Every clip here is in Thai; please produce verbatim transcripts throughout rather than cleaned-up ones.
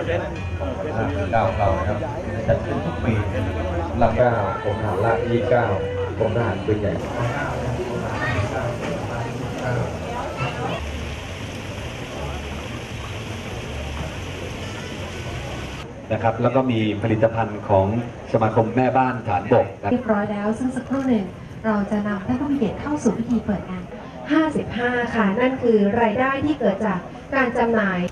เก้าเรานะครับจัดขึ้นทุกปีลำเก้ากรมทหารราบที่เก้ากรมทหารปืนใหญ่นะครับแล้วก็มีผลิตภัณฑ์ของสมาคมแม่บ้านฐานบกเรียบร้อยแล้วซึ่งสักครู่หนึ่งเราจะนำท่านผู้มีเกียรติเข้าสู่พิธีเปิดงานห้าสิบห้าค่ะนั่นคือรายได้ที่เกิดจากการจำหน่าย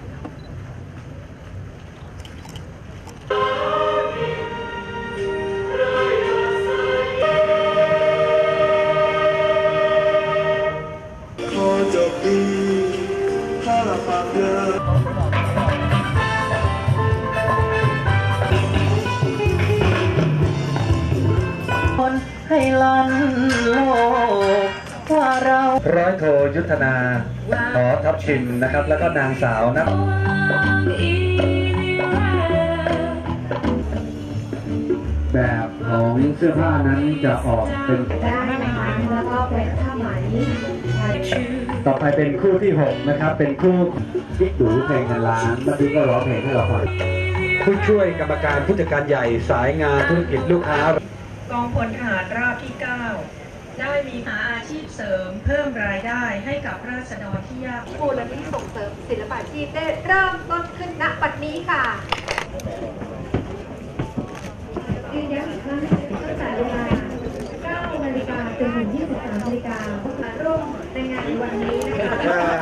ให้ลันโลกว่าเราร้อยโทยุทธนาขอทับชิมนะครับแล้วก็นางสาวนะแบบของเสื้อผ้านั้นจะออกเป็นได้นะคะแล้วก็เป็นผ้าไหมต่อไปเป็นคู่ที่หกนะครับเป็นคู่ที่ดูเพลงในร้านเมื่อกี้ก็ร้องเพลงให้เราฟังผู้ช่วยกรรมการผู้จัดการใหญ่สายงานธุรกิจลูกค้ากองพลทหารราบที่เก้าได้มีหาอาชีพเสริมเพิ่มรายได้ให้กับราษฎรที่ยากมูลนิธิส่งเสริมศิลปาชีพได้เริ่มต้นขึ้นณบัดนี้ค่ะยืนยันอีกครั้งตั้งแต่เวลาเก้านาฬิกาจนถึงยี่สิบสามนาฬิกามาร่วมในงานวันนี้นะคะ